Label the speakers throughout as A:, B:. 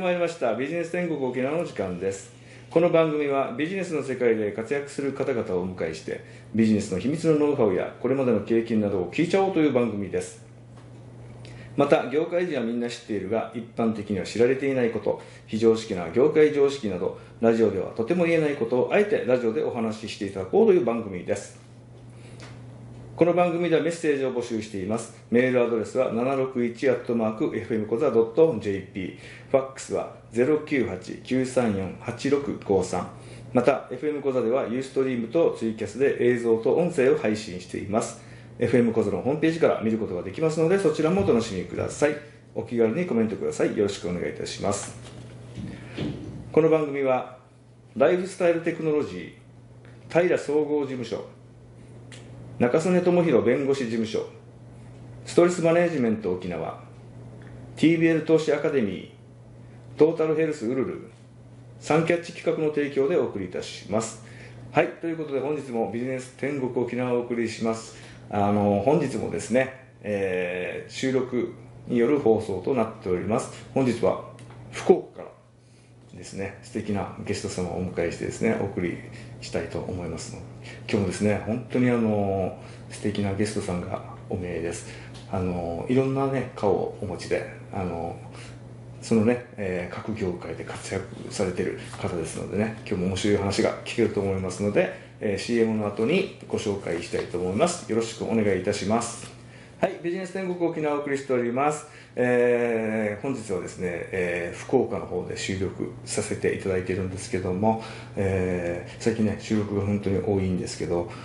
A: まいりましたビジネス天国沖縄の時間です。この番組はビジネスの世界で活躍する方々をお迎えしてビジネスの秘密のノウハウやこれまでの経験などを聞いちゃおうという番組です。また業界人はみんな知っているが一般的には知られていないこと、非常識な業界常識などラジオではとても言えないことをあえてラジオでお話ししていただこうという番組です。この番組ではメッセージを募集しています。メールアドレスは 761@fmkoza.jp、 ファックスは 098-934-8653。 また FM コザではユーストリームとツイキャスで映像と音声を配信しています。 FM コザのホームページから見ることができますので、そちらもお楽しみください。お気軽にコメントください。よろしくお願いいたします。この番組はライフスタイルテクノロジー平総合事務所、中曽根智弘弁護士事務所、ストレスマネジメント沖縄、 TBL 投資アカデミー、トータルヘルスウルル、サンキャッチ企画の提供でお送りいたします。はい、ということで本日もビジネス天国沖縄をお送りします。本日もですね、収録による放送となっております。本日は福岡からですね、素敵なゲスト様をお迎えしてですね、お送りしたいと思いますので、今日もですね、本当に素敵なゲストさんがお見えです。いろんなね顔をお持ちで、そのね、各業界で活躍されている方ですのでね、今日も面白い話が聞けると思いますので、CM の後にご紹介したいと思います。よろしくお願いいたします。はい、ビジネス天国沖縄をお送りしております。本日はですね、福岡の方で収録させていただいているんですけども、最近ね収録が本当に多いんですけど、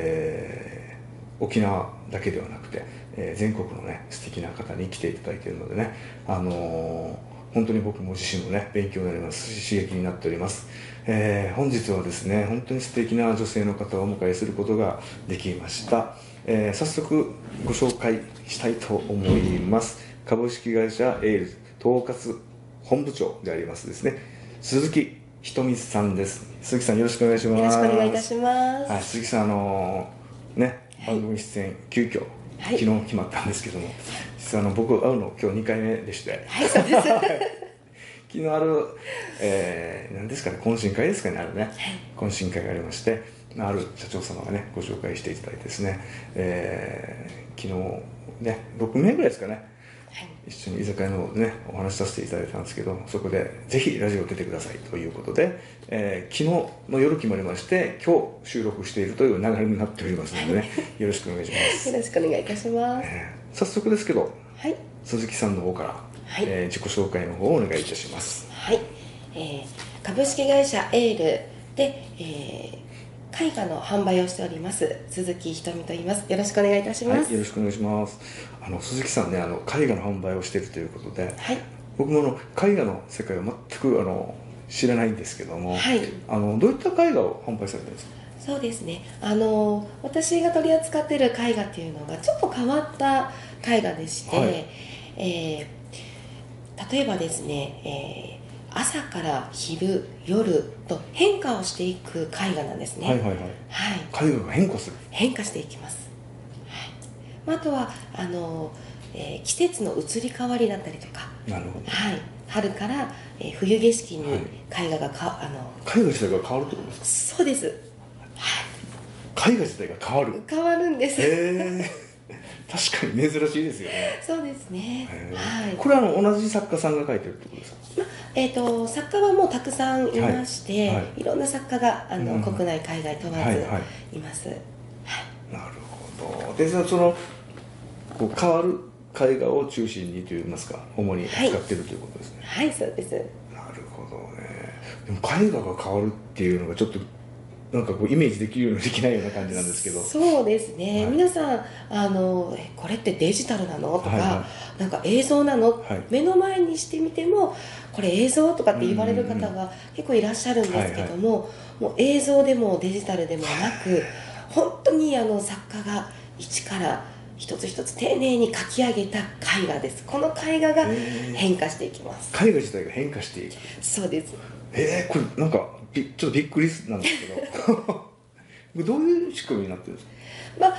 A: 沖縄だけではなくて、全国のね素敵な方に来ていただいているのでね、本当に僕も自身もね勉強になりますし刺激になっております。本日はですね本当に素敵な女性の方をお迎えすることができました。早速ご紹介したいと思います。株式会社エール統括本部長でありますですね、鈴木ひとみさんです。鈴木さんよろしくお願いします。
B: よろしくお願いいたします。
A: はい、鈴木さんね番組出演急遽、昨日決まったんですけども、実は僕会うの今日2回目でして、
B: はい、そうです
A: 昨日何ですかね、懇親会ですかね、懇親会がありまして、ある社長様がねご紹介していただいてですね、昨日ね6名ぐらいですかね、一緒に居酒屋の方でねお話しさせていただいたんですけど、そこでぜひラジオ出てくださいということで、昨日の夜決まりまして今日収録しているという流れになっておりますのでね、よろしくお願いします。
B: よろしくお願いいたします。
A: 早速ですけど、
B: はい、
A: 鈴木さんの方から、
B: はい、
A: 自己紹介の方をお願いいたします。
B: はい、株式会社エールで、絵画の販売をしております鈴木ひとみと言います。よろしくお願いいたします。
A: はい、よろしくお願いします。鈴木さんね絵画の販売をしているということで、
B: はい、
A: 僕も絵画の世界を全く知らないんですけども、
B: はい、
A: どういった絵画を販売されてるんですか？
B: そうですね、私が取り扱っている絵画っていうのがちょっと変わった絵画でして、はい、例えばですね、朝から昼夜と変化をしていく絵画なんですね。
A: はいはいはい、はい、絵画が変化していきます。
B: はい、あとは季節の移り変わりだったりとか、
A: なるほど、
B: はい、春から、冬景色に絵画が
A: 絵画自体が変わるってことですか？
B: そうです、
A: はい、絵画自体が変わる
B: んです。
A: 確かに珍しいですよね。
B: そうですね、はい、
A: これは同じ作家さんが描いてるってことですか？
B: 作家はもうたくさんいまして、
A: はい、
B: いろんな作家が国内海外問わずいます。はい、
A: なるほど。でその変わる絵画を中心にといいますか主に扱っているということですね。
B: はい、そうです。
A: なるほどね。でも絵画が変わるっていうのがちょっとなんかイメージできるようなできないような感じなんですけど。
B: そうですね、はい、皆さんこれってデジタルなのとか、はいはい、なんか映像なの、はい、目の前にしてみてもこれ映像とかって言われる方が結構いらっしゃるんですけども、はいはい、もう映像でもデジタルでもなく本当に作家が一から一つ一つ丁寧に描き上げた絵画です。この絵画が変化していきます。
A: 絵画自体が変化していく。
B: そうです。
A: これなんかちょっとびっくりなんですけどどういう仕組みになってるんですか？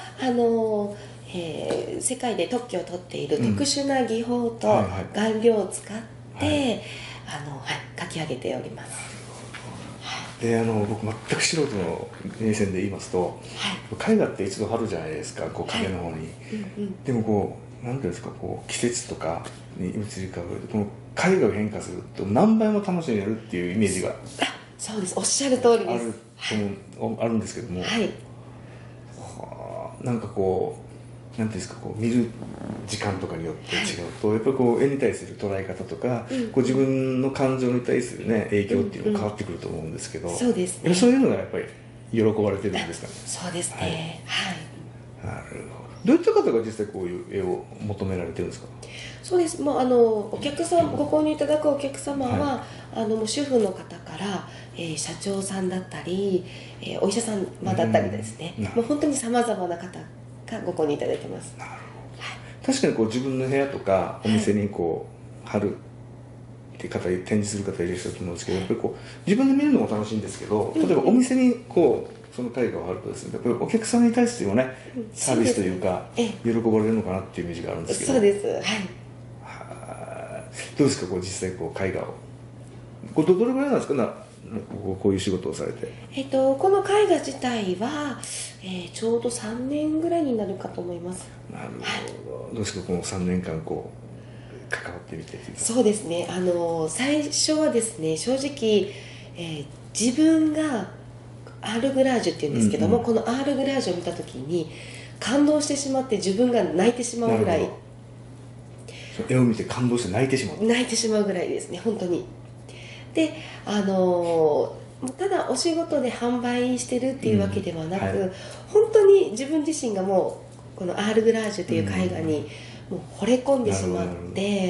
B: 世界で特許を取っている特殊な技法と顔料を使って、 書き上げております。
A: で僕全く素人の目線で言いますと、絵画って一度貼るじゃないですか、こう影の方に、でもこう何ていうんですか、こう季節とかに移り変わるこの絵画が変化すると何倍も楽しめるっていうイメージが
B: そうです、おっしゃる通りです。
A: あるんですけども、なんかこうなんていうんですか、こう見る時間とかによって違うと、やっぱりこう絵に対する捉え方とか、こう自分の感情に対するね影響っていうのも変わってくると思うんですけど、
B: そうですね、
A: そういうのがやっぱり喜ばれてるんですかね。
B: そうですね、
A: なるほど。どういった方が実際こういう絵を求められてるんですか。
B: そうです。もうお客さん、ご購入いただくお客様は、もう主婦の方から、社長さんだったり、お医者様だったりですね、もう本当にさまざまな方がご購入いただいてます。
A: なるほど。確かにこう自分の部屋とかお店にこう貼るっていう方、展示する方いらっしゃると思うんですけど、やっぱりこう自分で見るのも楽しいんですけど、例えばお店にこうその絵画を貼るとですね、やっぱりお客さんに対してもね、サービスというか喜ばれるのかなっていうイメージがあるんですけど。
B: そうです。
A: どうですか、こう実際こう絵画をどれぐらいなんですか、こういう仕事をされて。
B: この絵画自体は、ちょうど3年ぐらいになるかと思います。
A: なるほど。どうですか、この3年間こう関わってみて。
B: そうですね、最初はですね、正直、自分がアールグラージュっていうんですけども、このアールグラージュを見た時に感動してしまって、自分が泣いてしまうぐらい、
A: 絵を見て感動して泣いてしまう
B: ぐらいですね、本当に。でただお仕事で販売してるっていうわけではなく、本当に自分自身がもうこのアールグラージュという絵画にもう惚れ込んでしまって、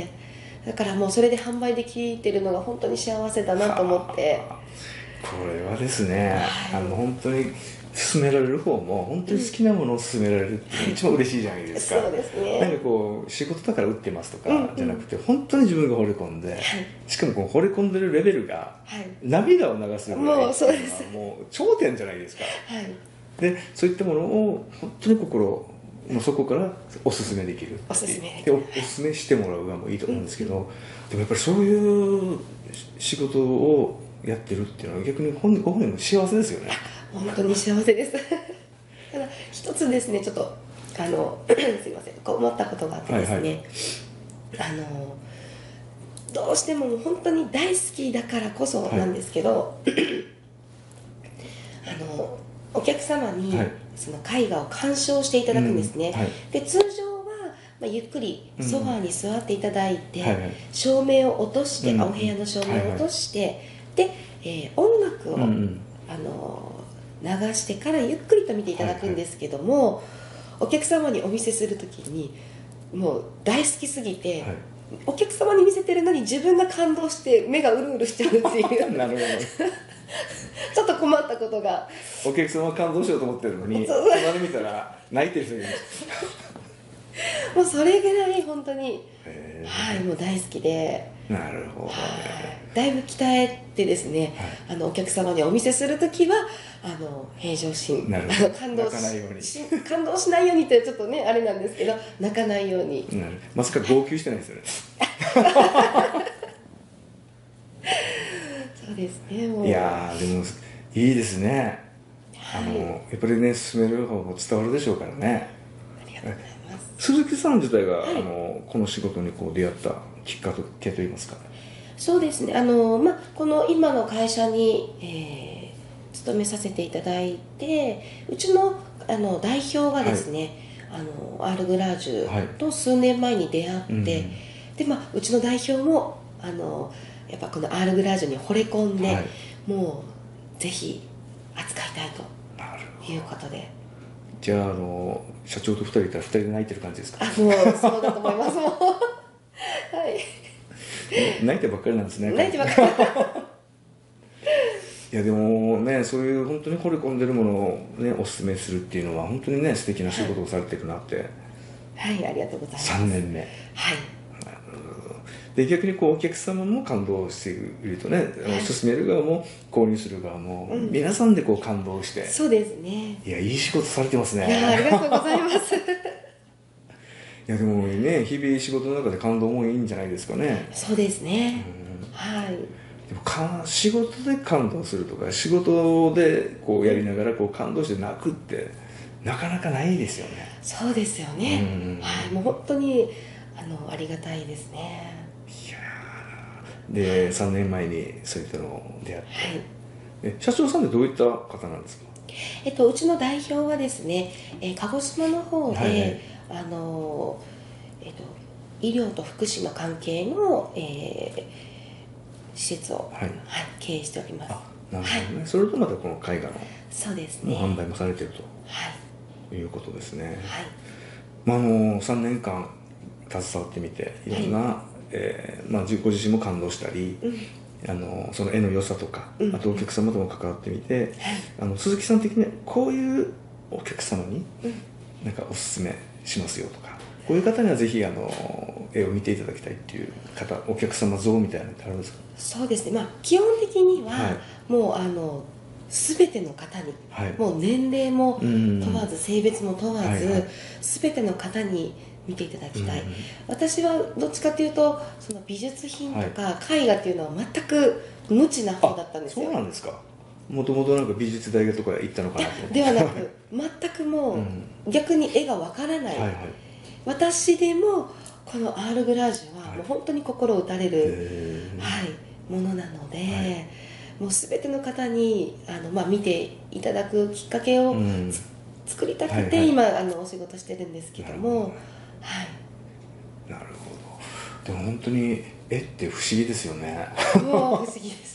B: だからもうそれで販売できてるのが本当に幸せだなと思って。
A: これはですね、本当に勧められる方も本当に好きなものを勧められるっていうのが一番嬉しいじゃないですか。
B: そうですね。
A: なんかこう仕事だから売ってますとかじゃなくて、本当に自分が惚れ込んで、しかもこう惚れ込んでるレベルが涙を流すぐらいっていうのはもう頂点じゃないですか。でそういったものを本当に心の底からおすすめできる、おすすめしてもらう側もいいと思うんですけど、でもやっぱりそういう仕事をやってるっていうのは逆にご本人も幸せですよね。
B: 本当に幸せですただ一つですね、ちょっとすいません、こう思ったことがあってですね、どうしても本当に大好きだからこそなんですけど、お客様にその絵画を鑑賞していただくんですね。で通常はゆっくりソファーに座っていただいて、照明を落として、お部屋の照明を落として、で、音楽を、流してからゆっくりと見ていただくんですけども、お客様にお見せするときにもう大好きすぎて、お客様に見せてるのに自分が感動して目がうるうるしちゃうっていう
A: なるほど
B: ちょっと困ったことが。
A: お客様は感動しようと思ってるのに隣見たら泣いてる人いるんです
B: もうそれぐらい本当にもう大好きで。
A: なるほどね。
B: だいぶ鍛えてですね、お客様にお見せするときは平常心、感動しないようにってちょっとねあれなんですけど、泣かないように。
A: まさか号泣してないですよね
B: そうですね。もう
A: いやでもいいですね。やっぱりね進める方も伝わるでしょうからね。
B: ありがとうございます。
A: 鈴木さん自体が、この仕事にこう出会ったきっかけといいますか。
B: そうですね、この今の会社に、勤めさせていただいて、うちの、代表がですね、アールグラージュと数年前に出会って、でうちの代表もやっぱこのアールグラージュに惚れ込んで、もうぜひ扱いたいということで。
A: じゃあ社長と2人いたら2人で泣いてる感じですか。
B: もうそうだと思いますもう
A: 泣いてばっかりなんですね。
B: 泣いてばっかり
A: いやでもね、そういう本当に惚れ込んでるものをねおすすめするっていうのは本当にね素敵な仕事をされてるなって。
B: ありがとうございます。
A: 3年目。で逆にこうお客様も感動しているとね、勧める側も購入する側も、皆さんでこう感動して。
B: そうですね。
A: いやいい仕事されてますね。
B: ありがとうございます
A: いやでもね、日々仕事の中で感動もいいんじゃないですかね。
B: そうですね。 はい。
A: でも仕事で感動するとか、仕事でこうやりながらこう感動して泣くってなかなかないですよね。
B: そうですよね。はい、もう本当にありがたいですね。
A: いやで、3年前にそういったのを出会って、
B: はい、
A: 社長さんってどういった方なんですか？
B: うちの代表はですね、鹿児島の方で、
A: はいはい、
B: 医療と福祉の関係の、施設を、
A: はい
B: 経営しております。
A: なるほどね、それとまたこの絵画の
B: そうですね、
A: 販売もされている
B: はい
A: ということですね。
B: はい。
A: 3年間携わってみていろんな、ご自身も感動したり、その絵の良さとか、あとお客様とも関わってみて、鈴木さん的にはこういうお客様になんかおすすめしますよとか、こういう方にはぜひ絵を見ていただきたいっていう方、お客様像みたいなのってあるんですか？
B: そうですね、基本的には、もう全ての方に、もう年齢も問わず性別も問わず、全ての方に見ていただきたい。私はどっちかというとその美術品とか絵画っていうのは全く無知な方だったんですよ。
A: そうなんですか。もともとなんか美術大学とか行ったのかなと思って。
B: ではなく全くもう、逆に絵がわからない、私でもこのアールグラージュはもう本当に心打たれる、ものなので、もう全ての方に見ていただくきっかけを、作りたくて、今お仕事してるんですけども。
A: なるほど。でも本当に絵って不思議ですよね。
B: もう不思議です。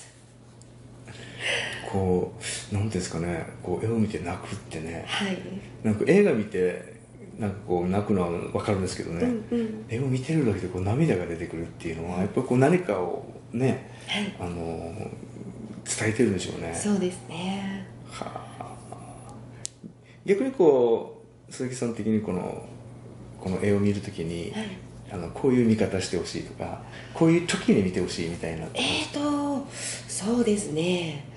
A: こうなんていうんですかね、こう絵を見て泣くってね、なんか映画見てなんかこう泣くのは分かるんですけどね、絵を見てるだけでこう涙が出てくるっていうのはやっぱりこう何かをね、伝えてるんでしょうね。
B: そうですね。
A: 逆にこう鈴木さん的にこの絵を見るときに、こういう見方してほしいとか、こういう時に見てほしいみたいな。
B: そうですね、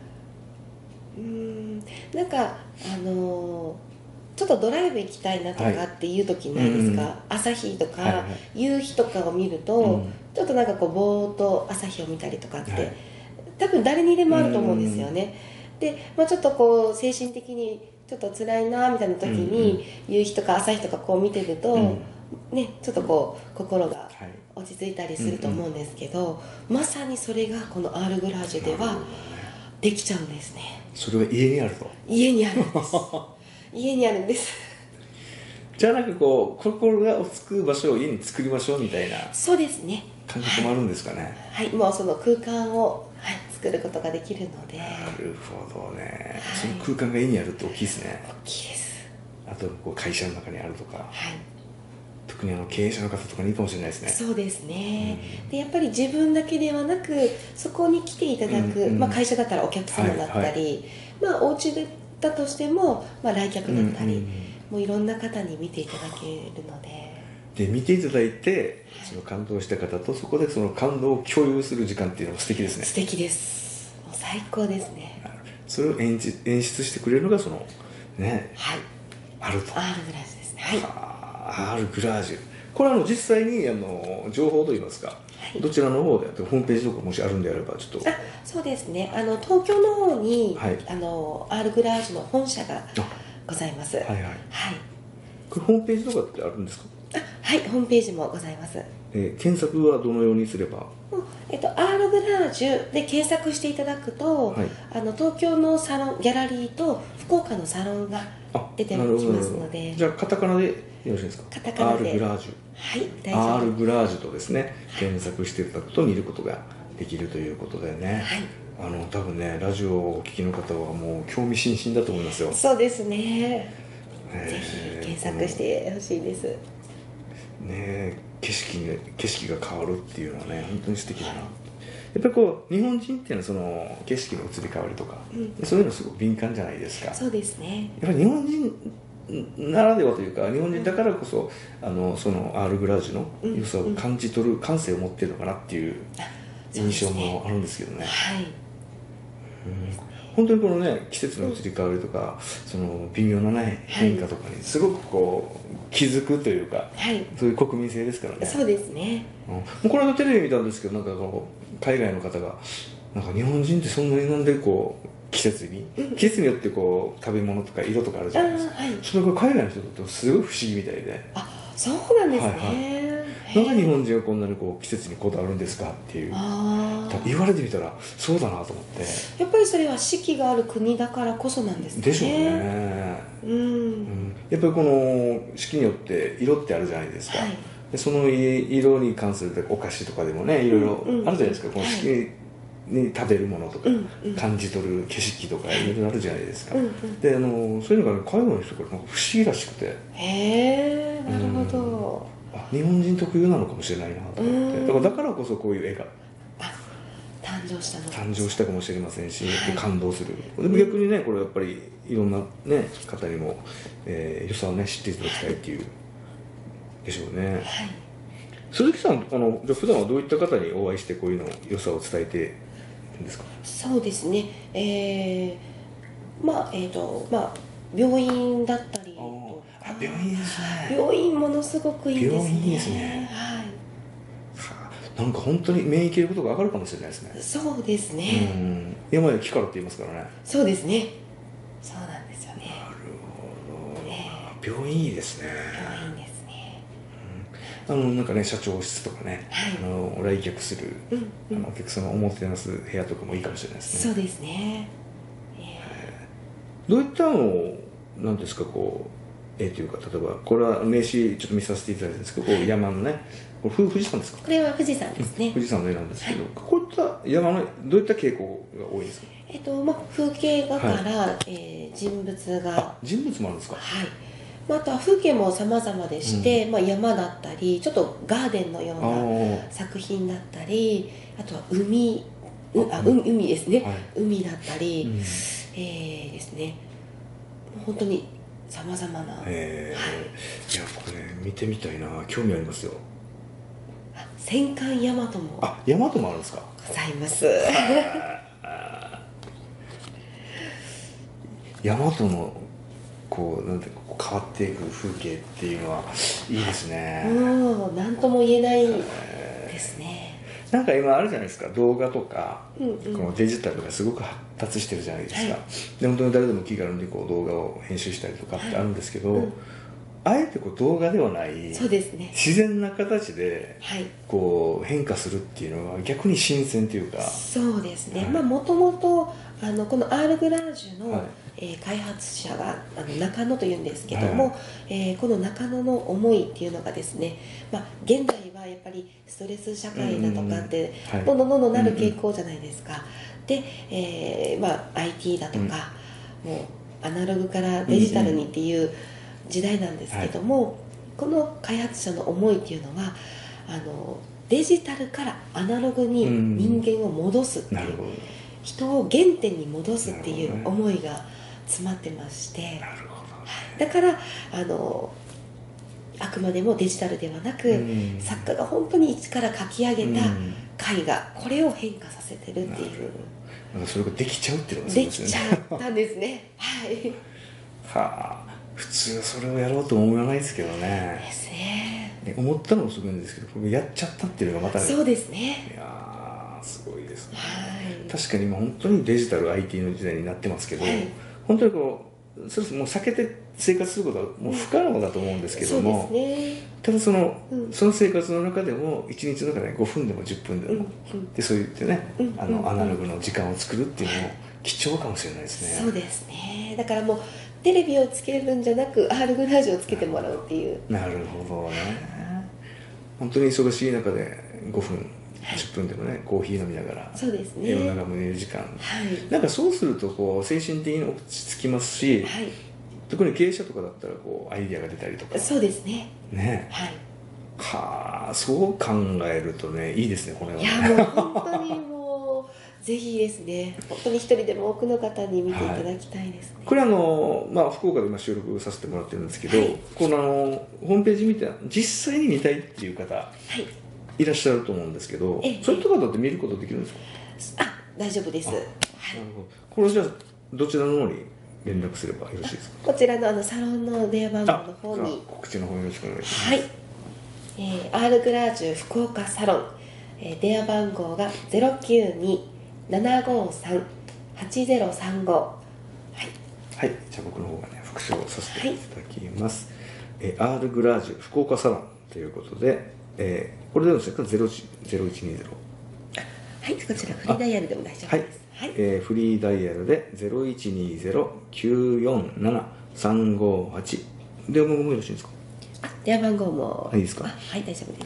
B: なんかちょっとドライブ行きたいなとかっていう時ないですか、朝日とか夕日とかを見ると、ちょっとなんかこうぼーっと朝日を見たりとかって、多分誰にでもあると思うんですよね。で、ちょっとこう精神的にちょっと辛いなみたいな時に、夕日とか朝日とかこう見てると、ちょっとこう心が落ち着いたりすると思うんですけど、まさにそれがこのアールグラージュではできちゃうんですね。
A: それが家にあると。
B: 家にあるんです家にあるんです。
A: じゃあなんかこう心が落ち着く場所を家に作りましょうみたいな。
B: そうですね、
A: 感覚もあるんですかね。
B: もうその空間を、作ることができるので。な
A: るほどね、その空間が家にあるって大きいですね。
B: 大きいです。
A: あとこう会社の中にあるとか、特に経営者の方とかにいいかもしれないですね。
B: そうですね、でやっぱり自分だけではなく、そこに来ていただく、会社だったらお客様だったり、お家だとしても、来客だったり、もういろんな方に見ていただけるので。
A: で見ていただいて、その感動した方とそこでその感動を共有する時間っていうのも素敵ですね。
B: 素敵です。もう最高ですね。
A: それを演出してくれるのがそのね、あると。
B: アールグラージュですね。
A: アールグラージュ、これ実際に情報といいますか、どちらの方でホームページとかもしあるんであればちょっと。
B: そうですね、東京の方に、アールグラージュの本社がございます。
A: これホームページとかってあるんですか？
B: ホームページもございます。
A: 検索はどのようにすれば？
B: アールグラージュで検索していただくと、東京のサロンギャラリーと福岡のサロンが出てきますので。
A: じゃあカタカナでよろしいですか？
B: カタカナで。
A: アールグラージュ。
B: 大丈夫。
A: アールグラージュとですね、検索していただくと見ることができるということでね。多分ね、ラジオをお聞きの方はもう興味津々だと思いますよ。
B: そうですね。ぜひ検索してほしいです。
A: ね、景色が変わるっていうのはね、本当に素敵だな。やっぱりこう日本人っていうのはその景色の移り変わりとか、そういうのすごく敏感じゃないですか。
B: そうですね。
A: やっぱり日本人ならではというか、日本人だからこそそのアールグラージュの良さを感じ取る感性を持っているのかなっていう印象もあるんですけどね。 本当にこのね季節の移り変わりとか、その微妙なね変化とかにすごくこう気づくというか、
B: はい、
A: そういう国民性ですからね。
B: そうですね、
A: もうこの間テレビ見たんですけど、なんかこう海外の方がなんか日本人ってそんなになんでこう季節によってこう食べ物とか色とかあるじゃないですか、はい、それが海外の人とすごい不思議みたいで、
B: あ、そうなんですね、
A: はいはい、なんで日本人はこんなにこう季節にこだわるんですかっていう、言われてみたらそうだなと思って、
B: やっぱりそれは四季がある国だからこそなんですね。
A: でしょうね、やっぱりこの四季によって色ってあるじゃないですか、はい、でその色に関するお菓子とかでもねいろいろあるじゃないですか、この四季に食べるものとか、感じ取る景色とかいろいろあるじゃないですか、でそういうのが、ね、海外の人からなんか不思議らしくて、
B: へえ、なるほど、
A: 日本人特有なのかもしれないなと思って、だからこそこういう絵が
B: 誕
A: 生したかもしれませんし、はい、感動する。でも逆にねこれやっぱりいろんな、ね、方にも、良さをね知っていただきたいっていうでしょうね、はい、鈴木さんじゃあ普段はどういった方にお会いしてこういうの良さを伝えてるんですか？
B: そうですね、病院だったり、
A: 病院ですね。
B: 病院ものすごくいいですね。
A: 病院ですね、はい、なんか本当に免疫力とか上がるかもしれないですね。
B: そうですね、
A: 病は気からって言いますからね。
B: そうですね、そうなんですよね。
A: なるほど、病院いいですね。
B: 病院ですね、
A: なんかね社長室とかね、はい、来客する、お客様をおもてなす部屋とかもいいかもしれないですね。
B: そうですね、
A: どういったのを何ですかこうというか、例えばこれは名刺ちょっと見させていただいたんですけど、山のね、これ富士山ですか？こ
B: れは富士山ですね。
A: 富士山の絵なんですけど、こういった山のどういった傾向が多いですか？
B: 風景画から、人物画、
A: 人物もあるんですか？
B: はい、あとは風景も様々でして、山だったりちょっとガーデンのような作品だったり、あとは海ですね、はい、海だったり、ですね、本当にさまざまな、はい、いや
A: これ見てみたいな、興味ありますよ。
B: 戦艦大和も
A: 大和もあるんですか？
B: ございます
A: 大和のこうなんて変わっていく風景っていうのはいいですね。
B: なんとも言えないですね。
A: なんか今あるじゃないですか、動画とか、このデジタルがすごく発達してるじゃないですか、はい、で本当に誰でも気軽にこう動画を編集したりとかってあるんですけど、あえてこう動画ではない、
B: そうですね、
A: 自然な形でこう変化するっていうのは逆に新鮮というか。
B: そうですね、もともとこのアールグラージュの、開発者が中野というんですけども、この中野の思いっていうのがですね、現在はやっぱりストレス社会だとかってどんどんなる傾向じゃないですか。で、IT だとか、もうアナログからデジタルにっていう時代なんですけども、この開発者の思いっていうのはデジタルからアナログに人間を戻すっていう、人を原点に戻すっていう思いが詰まってまして、だからあくまでもデジタルではなく、作家が本当に一から書き上げた絵画、これを変化させてるっていう、
A: なんかそれができちゃうっていうのが
B: できちゃったんですねはい
A: はあ、普通それをやろうと思わないですけどね。
B: ですね。
A: 思ったのもすごいんですけど、これやっちゃったっていうのがまた、
B: そうですね。
A: いやすごいですね、
B: はい、
A: 確かに今本当にデジタル IT の時代になってますけど、本当にこうそれもう避けて生活することはもう不可能だと思うんですけども、ただその生活の中でも1日の中で5分でも10分でも、でそう言ってね、アナログの時間を作るっていうのも貴重かもしれないですね。
B: そうですね。だからもうテレビをつけるんじゃなくアールグラージュをつけてもらうっていう。
A: なるほどね。本当に忙しい中で5分10分でもね、コーヒー飲みながら
B: そうですね、
A: 絵を眺める時間、なんかそうするとこう精神的に落ち着きますし、特に経営者とかだったらこうアイディアが出たりとか。
B: そうですね。
A: はあ、そう考えるとね、いいですねこれはね。
B: いやもう本当にもうぜひですね、本当に一人でも多くの方に見ていただきたいですね。
A: これ福岡で今収録させてもらってるんですけど、このホームページ見て実際に見たいっていう方、いらっしゃると思うんですけど、そういった方って見ることできるんですか？
B: 大丈夫です。
A: なるほど。これじゃあどちらの方に連絡すればよろしいですか？
B: こちらのサロンの電話番号の方に、
A: 告知の方よろしくお願いします。
B: はい、アールグラージュ福岡サロン、電話番号が 092-753-8035。はい、
A: じゃあ僕の方がね復唱させていただきます。アールグラージュ福岡サロンということで、これでですね、0120。
B: はい、こちらフリーダイヤルでも大丈夫です。
A: はい、フリーダイヤルで0120-947-358電話番号もよろしいですか？
B: 電話番号も
A: いいですか？
B: はい、大丈夫です。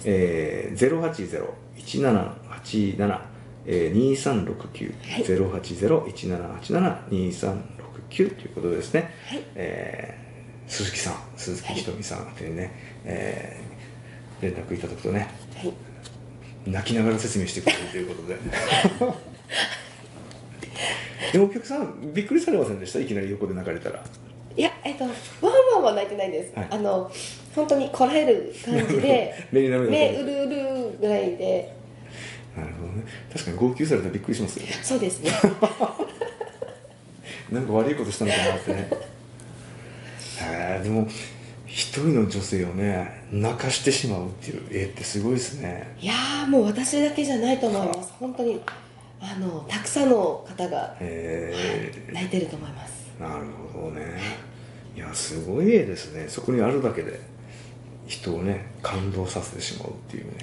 A: 080-1787-2369、080-1787-2369ということですね。
B: はい、
A: 鈴木ひとみさんってね、連絡いただくとね、
B: はい、
A: 泣きながら説明してくれるということででもお客さんびっくりされませんでした？いきなり横で泣かれたら。
B: いや、ワンワンは泣いてないです。はい、本当にこらえる感じで目うるうるぐらいで。
A: なるほどね。確かに号泣されたらびっくりしますよね。
B: そうですね
A: なんか悪いことしたのかなってねでも一人の女性をね泣かしてしまうっていう絵ってすごいですね。
B: いやー、もう私だけじゃないと思います。本当にたくさんの方が、泣いてると思います。
A: なるほどね。いや、すごい絵ですね。そこにあるだけで人をね感動させてしまうっていうね。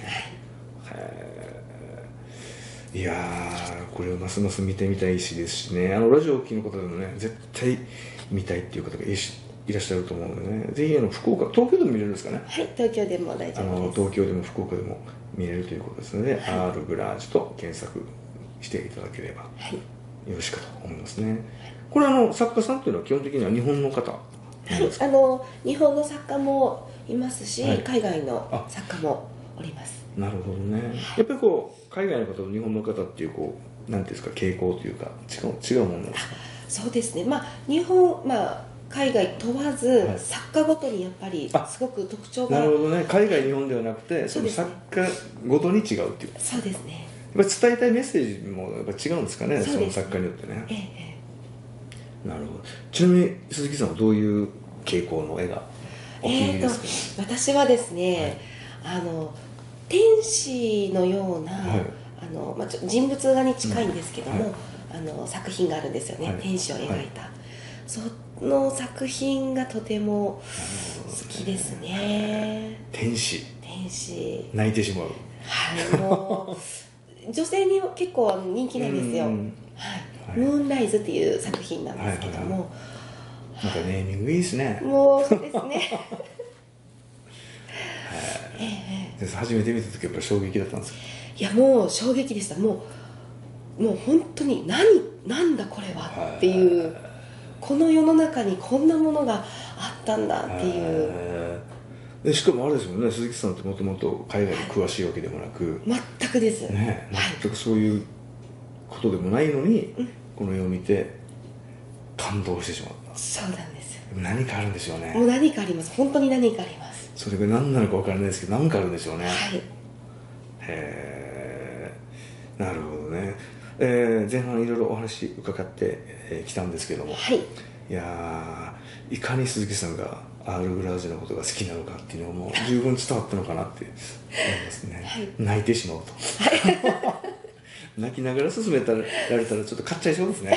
A: いやー、これをますます見てみたいしですしね、ラジオを聴きの方でもね絶対見たいっていう方がいらっしゃると思うのでね、ぜひ福岡、東京でも見れるんですかね？
B: はい、東京でも大丈夫です。
A: 東京でも福岡でも見れるということですので、アールグラージュと検索していただければよろしいかと思いますね。これ作家さんというのは基本的には日本の方なんですか？
B: はい、日本の作家もいますし、海外の作家もおります。
A: なるほどね。やっぱり海外の方と日本の方っていうなんていうんですか、傾向というか違うものなんですか？
B: そうですね。日本、海外問わず、作家ごとにやっぱりすごく特徴が。
A: なるほどね。海外日本ではなくて、その作家ごとに違うっていう。
B: そうですね。
A: やっぱり伝えたいメッセージもやっぱ違うんですかね、その作家によってね。なるほど。ちなみに鈴木さんはどういう傾向の絵がお気に入りですか？
B: 私はですね、天使のような、人物画に近いんですけども、作品があるんですよね。天使を描いた、その作品がとても好きですね。
A: 天使泣いてしまう。
B: はい、もう女性に結構人気なんですよ。ムーンライズっていう作品なんですけども、
A: なんかネーミングいいですね。
B: もうそうですね
A: 初めて見た時やっぱり衝撃だったんですか？
B: いや、もう衝撃でした。もう本当になんだこれはっていう、この世の中にこんなものがあったんだっていう。
A: でしかもあれですもんね、鈴木さんってもともと海外に詳しいわけでもなく、
B: 全くです
A: ね、全くそういうことでもないのに、この絵を見て感動してしまった。
B: そうなんです。
A: 何かあるんでしょうね。
B: もう何かあります。本当に何かあります。
A: それが何なのか分からないですけど、何かあるんでしょうね。
B: はい。
A: なるほどね。前半いろいろお話伺ってきたんですけども、
B: はい、
A: いやいかに鈴木さんがアールグラージュのことが好きなのかっていうのも十分伝わったのかなって思いますね。泣いてしまうと、泣きながら進められたらちょっと買っちゃいそうですね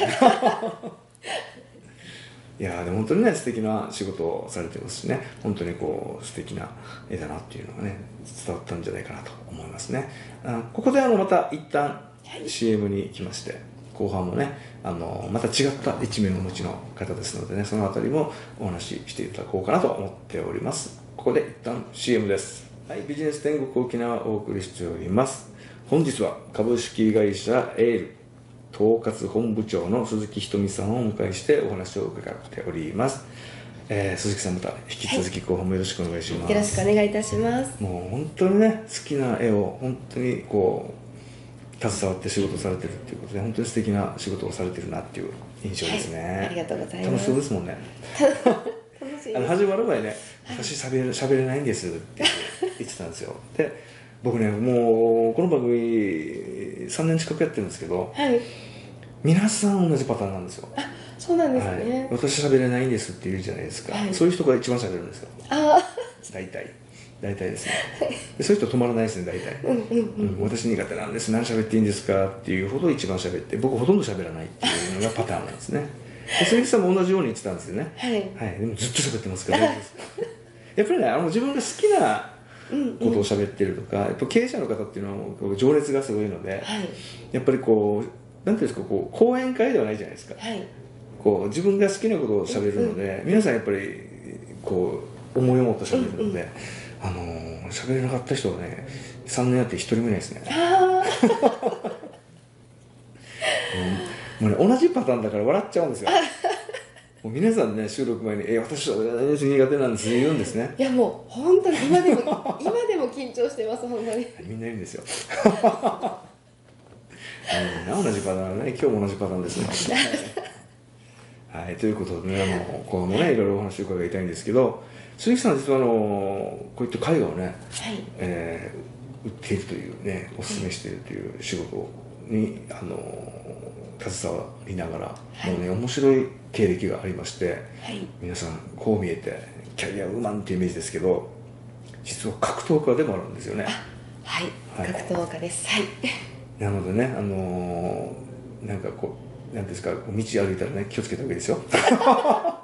A: いやでも本当にね素敵な仕事をされてますしね、本当に素敵な絵だなっていうのがね伝わったんじゃないかなと思いますね。ここでまた一旦 CM に来まして、後半もねまた違った一面をお持ちの方ですのでね、そのあたりもお話ししていただこうかなと思っております。ここで一旦 CM です。はい、ビジネス天国沖縄をお送りしております。本日は株式会社エール統括本部長の鈴木ひとみさんをお迎えしてお話を伺っております。鈴木さん、また引き続き後半もよろしくお願いします。
B: よろしくお願いいたします。
A: もう本当にね好きな絵を本当に携わって仕事されてるっていうことで、本当に素敵な仕事をされてるなっていう印象ですね。
B: ありがとうございます。
A: 楽しそうですもんね
B: 楽しいです。
A: 始まる前ね、私喋れないんですって言ってたんですよ。で僕ね、もうこの番組3年近くやってるんですけど、 皆さん同じパターンなんですよ。
B: あ、そうなんですね、
A: はい、私喋れないんですって言うじゃないですか、
B: はい、
A: そういう人が一番喋るんですよ。
B: あ
A: 大体ですね、でそういう人止まらないですね大体。私苦手なんです、何喋っていいんですかっていうほど一番喋って、僕ほとんど喋らないっていうのがパターンなんですね。で鈴木さんも同じように言ってたんですよね。
B: はい、
A: はい、でもずっと喋ってますから大丈夫ですかやっぱりね、自分が好きなことを喋ってるとか、やっぱ経営者の方っていうのはもう情熱がすごいので、はい、やっぱりこうなんていうんですか、こう講演会ではないじゃないですか、はい、こう自分が好きなことを喋るので、皆さんやっぱりこう思いを持って喋るので、喋れなかった人はね、3年やって1人もいないですね。もうね、同じパターンだから笑っちゃうんですよ。もう皆さんね、収録前に「私は苦手なんです」言うんですね。
B: いやもう本当に今でも緊張してます、本当に。
A: みんないるんですよ。同じパターンね、今日も同じパターンですね。はい、ということでね、今後もねいろいろお話を伺いたいんですけど、鈴木さんは実はこういった絵画をね、はい、売っているというね、おすすめしているという仕事に携わりながら、はい、もうね面白い経歴がありまして、はい、皆さんこう見えてキャリアウーマンっていうイメージですけど、実は格闘家でもあるんですよね。
B: はい、はい、格闘家です。はい。
A: なのでね、なんかこうなんですか、道歩いたらね気をつけたわけですよ。はい、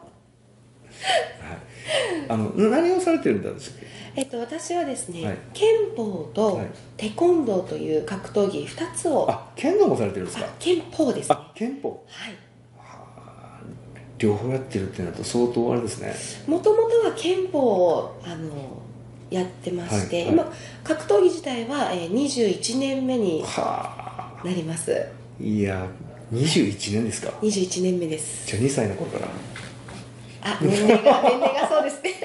A: 何をされてるんですか？
B: 私はですね、はい、拳法とテコンドーという格闘技2つを。
A: あ、剣道もされてるんですか？
B: 拳法です、ね。
A: あ、拳法。
B: はい。
A: 両方やってるってなると相当あれですね。
B: もともとは拳法をやってまして、はいはい、今格闘技自体は21年目になります。
A: いや、21年ですか
B: ？21年目です。
A: じゃあ2歳の頃から。
B: あ、年齢がそうですね。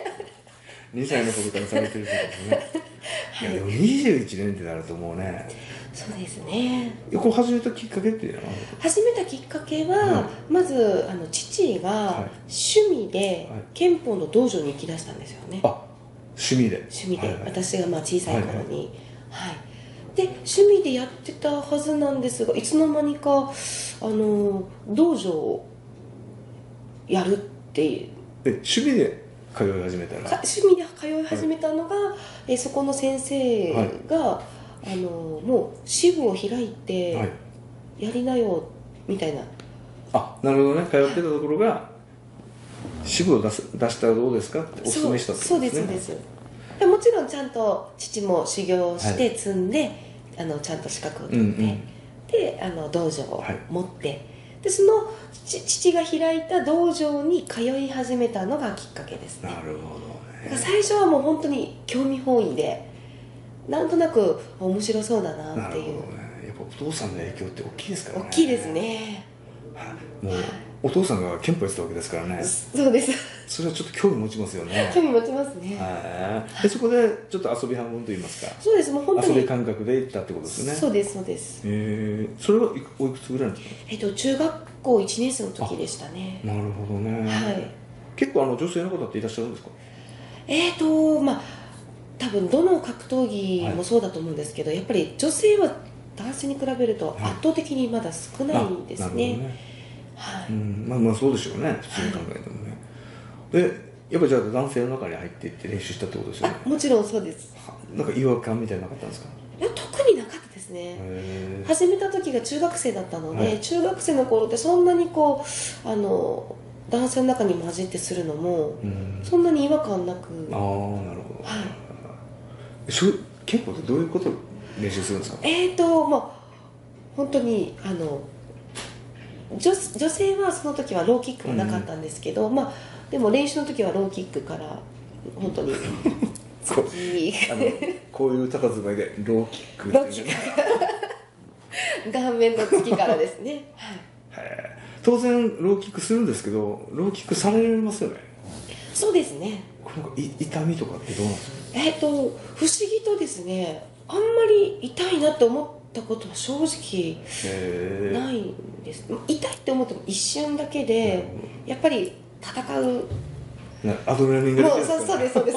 A: 2歳の頃からされてるってことですね。はい、いやでも21年ってなるともうね。
B: そうですね。
A: これ始めたきっかけっていうのは？
B: 始めたきっかけは、はい、まず父が趣味で拳法の道場に行き出したんですよね。
A: あ、趣味で。
B: はいはい、私が小さい頃に、はい、はい、で趣味でやってたはずなんですが、いつの間にか道場をやるっていう。
A: 趣味で通い始めたら？
B: 趣味で通い始めたのが、はい、そこの先生が、はい、もう支部を開いてやりなよみたいな、はい、
A: あ、なるほどね。通ってたところが支部を出したらどうですかってお勧めしたってことですね。
B: そうです、そうです。でもちろんちゃんと父も修行して積んで、はい、ちゃんと資格を取って、うんうん、で道場を持って、はい、でその父が開いた道場に通い始めたのがきっかけですね。
A: なるほどね。
B: 最初はもう本当に興味本位で、なんとなく面白そうだなっていう。なるほどね。
A: やっぱお父さんの影響って大きいですからね。
B: 大きいですね。
A: もうお父さんが拳法やってたわけですからね。
B: そうです。
A: それはちょっと興味持ちますよね。
B: 興味持ちますね。
A: でそこでちょっと遊び半分と言いますか。
B: そうです、もう本当に
A: 遊び感覚で行ったってことですね。
B: そうです、そうです。
A: それはおいくつぐらいなんですか？
B: 中学校1年生の時でしたね。
A: なるほどね。
B: はい。
A: 結構女性の方っていらっしゃるんですか？
B: まあ多分どの格闘技もそうだと思うんですけど、はい、やっぱり女性は男性に比べると圧倒的にまだ少ないんですね。はい。
A: まあそうでしょうね、普通に考えてもね。でやっぱりじゃあ男性の中に入っていって練習したってことですよね？
B: もちろんそうです。
A: なんか違和感みたいなのなかったんですか？
B: いや、特になかったですね。始めた時が中学生だったので、はい、中学生の頃ってそんなにこう男性の中に混じってするのもそんなに違和感なく。
A: ああ、なるほど。はい。結構どういうことを練習するんですか？
B: まあ本当に女性はその時はローキックはなかったんですけど、まあでも練習の時はローキックから本当に
A: こういう佇まいでローキック
B: っていう顔面の突きからですね。はい。
A: 当然ローキックするんですけど、ローキックされますよね？
B: そうですね。
A: これ痛みとかってどうなんですか？
B: 不思議とですね、あんまり痛いなって思ったことは正直ないんです。痛いって思っても一瞬だけで、やっぱり戦う
A: アドレナリンが出てるんですかね。
B: そうです、そうです。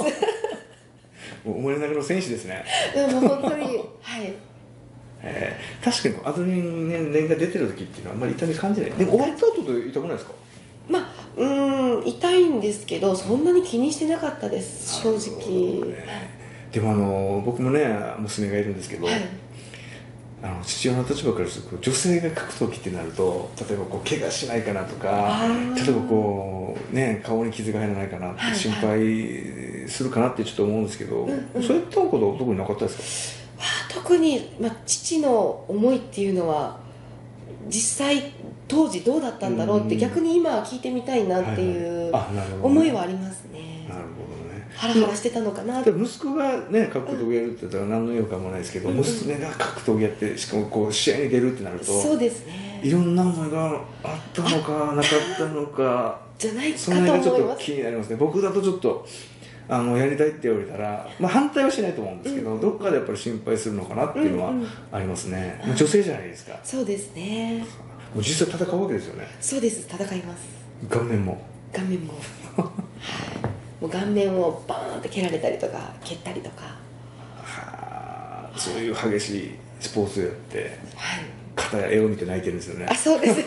A: もう生まれながらの選手ですね。
B: もう本当にはい。
A: 確かにアドレナリンが出てる時っていうのはあんまり痛み感じない。でも終わった後で痛くないですか？
B: まあ痛いんですけど、そんなに気にしてなかったです、正直。
A: でも僕もね娘がいるんですけど、
B: はい、
A: 父親の立場からすると女性が格闘技ってなると、例えばこう怪我しないかなとか、例えばこうね顔に傷が入らないかなって心配するかなってちょっと思うんですけど、そういったことは特になかったですか？
B: 特に、父の思いっていうのは実際当時どうだったんだろうって逆に今聞いてみたいなっていう思いはありますね。
A: なるほどね。
B: ハラハラしてたのかなって。
A: 息子がね格闘技やるって言ったら何の用感もないですけど、娘が格闘技やってしかもこう試合に出るってなると、
B: そうですね、
A: いろんな思いがあったのかなかったのか
B: じゃないかと
A: その辺がちょ
B: 思います。
A: っと気になりますね。僕だとちょっとやりたいって言われたら、反対はしないと思うんですけど、どっかでやっぱり心配するのかなっていうのはありますね。女性じゃないですか。
B: そうですね。
A: もう実際戦うわけですよね。
B: そうです、戦います。
A: 顔面も
B: 顔面ももう顔面をバーンって蹴られたりとか蹴ったりとか、
A: そういう激しいスポーツをやって、肩や絵を見て泣いてるんですよね。
B: そうです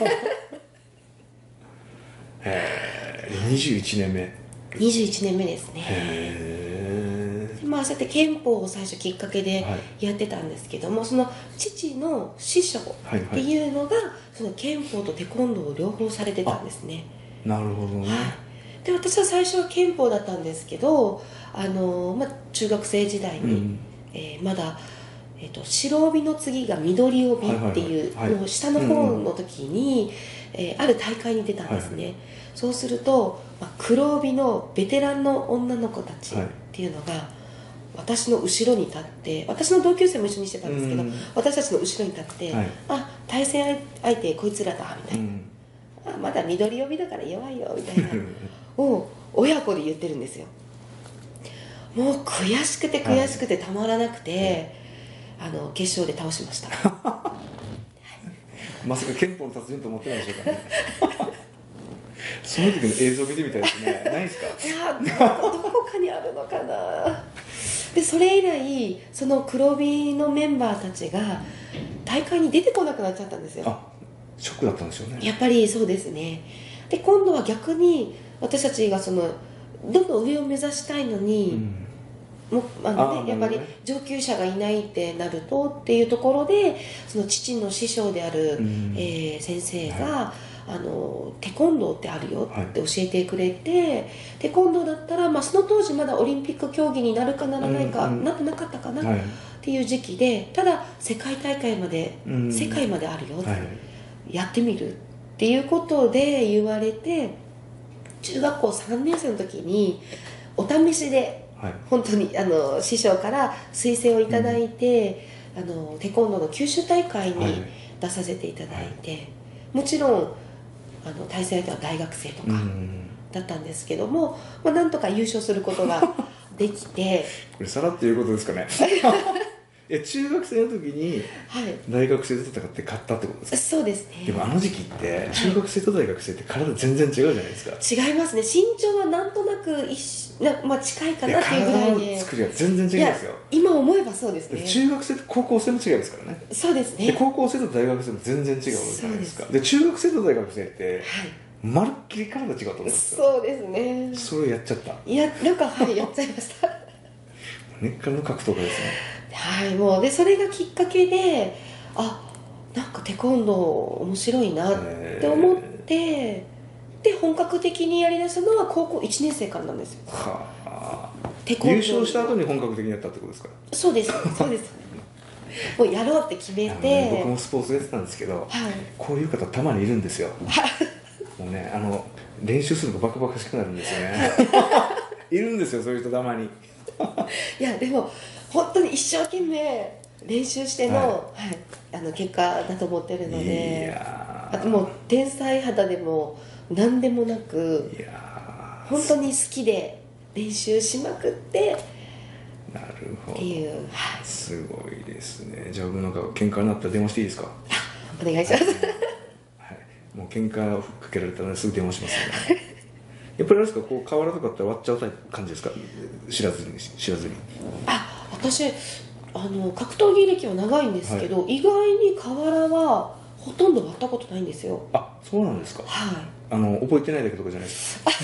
A: 21年目
B: 21年目ですね。そうやって憲法を最初きっかけでやってたんですけども、その父の師匠っていうのが、その憲法とテコンドーを両方されてたんですね。
A: なるほどね。
B: で私は最初は憲法だったんですけど、中学生時代に、まだ、白帯の次が緑帯っていうもう下の方の時に、ある大会に出たんですね。そうすると、黒帯のベテランの女の子たちっていうのが、私の後ろに立って、私の同級生も一緒にしてたんですけど、私たちの後ろに立って、対戦相手こいつらだみたいな、まだ緑帯だから弱いよみたいなを親子で言ってるんですよ。もう悔しくてたまらなくて、決勝で倒しました
A: まさか憲法の達人と思ってないでしょうかねその時の映像見てみたいですね。ないですか？
B: いや、どこかにあるのかな。でそれ以来その黒帯のメンバーたちが大会に出てこなくなっちゃったんですよ。
A: ショックだったんでしょうね。
B: やっぱりそうですね。で今度は逆に私たちがどんどん上を目指したいのに、やっぱり上級者がいないってなるとっていうところで、その父の師匠である、先生が、テコンドーってあるよって教えてくれて、テコンドーだったら、その当時まだオリンピック競技になるかならないか、なってなかったかなっていう時期で、ただ世界大会まで、世界まであるよ、やってみるっていうことで言われて、中学校3年生の時にお試しで本当に師匠から推薦をいただいて、テコンドーの九州大会に出させていただいて、もちろん対戦相手は大学生とかだったんですけども、なんとか優勝することができて
A: これさらっていうことですかね中学生の時に大学生と戦って勝ったってことですか？
B: そうですね。
A: でも時期って中学生と大学生って体全然違うじゃないですか。
B: 違いますね。身長はなんとなく近いかなっていうぐらいで、
A: 体の作りが全然違うんですよ。
B: 今思えばそうですね。
A: 中学生と高校生も違いますからね。
B: そうですね。
A: で高校生と大学生も全然違うじゃないですか。で中学生と大学生ってまるっきり体違うと思うんですよ。
B: そうですね。
A: それをやっちゃった。
B: やっちゃいました
A: 根っからの格闘家ですね。
B: もうでそれがきっかけで、なんかテコンドー面白いなって思って、で本格的にやりだしたのは高校1年生からなんですよ。
A: 優勝した後に本格的にやったってことですか？
B: そうですもうやろうって決めて、
A: 僕もスポーツやってたんですけど、こういう方たまにいるんですよもうね練習するのがバカバカしくなるんですよねいるんですよ、そういう人たまに
B: いやでも本当に一生懸命練習しての、結果だと思ってるので、あともう天才肌でも何でもなく、本当に好きで練習しまくって、
A: なるほど
B: っていう、
A: すごいですね。じゃあなんか喧嘩になったら電話していいですか？
B: お願いします、
A: もう喧嘩をかけられたらすぐ電話しますのでやっぱりあれですか、こう河原とかって割っちゃうタイプ感じですか？知らずに
B: 私格闘技歴は長いんですけど、意外に瓦はほとんど割ったことないんですよ。
A: あ、そうなんですか。
B: はい。
A: 覚えてないだけとかじゃないですか。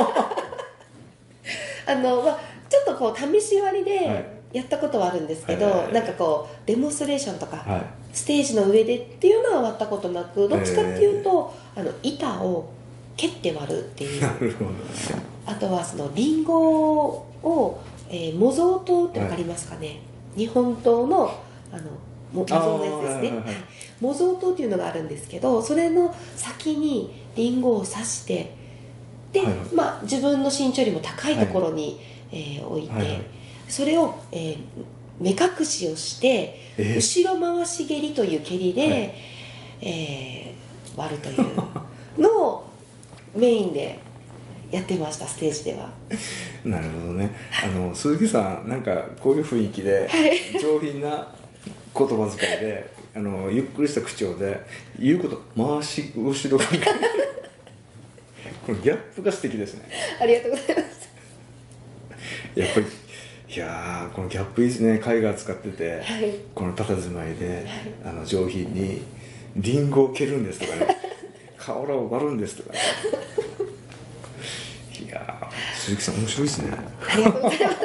B: ちょっとこう試し割りでやったことはあるんですけど、なんかこうデモンストレーションとか、ステージの上でっていうのは割ったことなく、どっちかっていうと、板を蹴って割るっていう。
A: なるほど。
B: あとはそのリンゴを、模造刀って分かりますかね、日本刀の模造のやつですね、模造刀っていうのがあるんですけど、それの先にリンゴを刺して、で、自分の身長よりも高いところに、置いて、それを、目隠しをして、後ろ回し蹴りという蹴りで、割るというのをメインでやってました、ステージでは。
A: なるほどね。鈴木さん、なんかこういう雰囲気で、上品な言葉遣いで、ゆっくりした口調で言うこと回し後ろがこのギャップが素敵ですね。
B: ありがとうございます。
A: やっぱりいやこのギャップいいですね。絵画使ってて、この佇まいで、上品にリンゴを蹴るんですとかね、瓦を割るんですとかね。いや鈴木さん面白いですね。
B: ありがとうございます。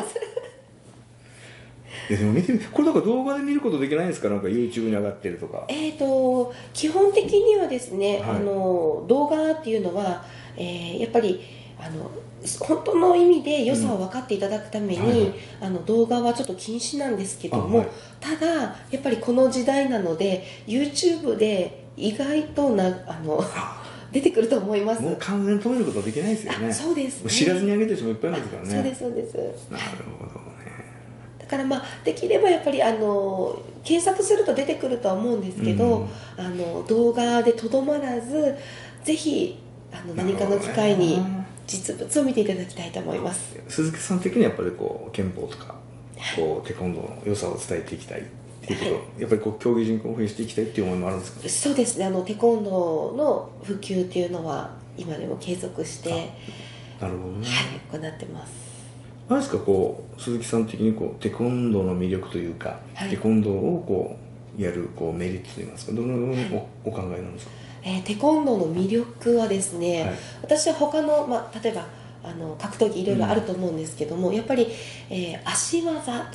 A: でも見てみ、これだから動画で見ることできないんですか？なんか YouTube に上がってるとか。
B: 基本的にはですね、動画っていうのは、やっぱり本当の意味で良さを分かっていただくために、動画はちょっと禁止なんですけども、ただやっぱりこの時代なので YouTube で意外と出てくると思います。
A: もう完全に止めることはできないですよね。
B: そうですね。
A: 知らずに上げてる人もいっぱいいますからね。
B: そうですそうです。
A: なるほどね。
B: だからできればやっぱり検索すると出てくるとは思うんですけど、動画でとどまらず、ぜひ何かの機会に実物を見ていただきたいと思います。
A: 鈴木さん的にはやっぱりこう憲法とかテコンドーの良さを伝えていきたいっていうこと、やっぱりこう競技人口を増やしていきたいっていう思いもあるんですか？
B: そうですね。テコンドーの普及っていうのは今でも継続して、
A: なるほどね。
B: 行ってます。
A: 何ですか、こう鈴木さん的にこうテコンドーの魅力というか、テコンドーをこうやるこうメリットといいますか、どのようにお考えなんですか？
B: テコンドーの魅力はですね、私は他の、例えば格闘技いろいろあると思うんですけども、やっぱり、足技、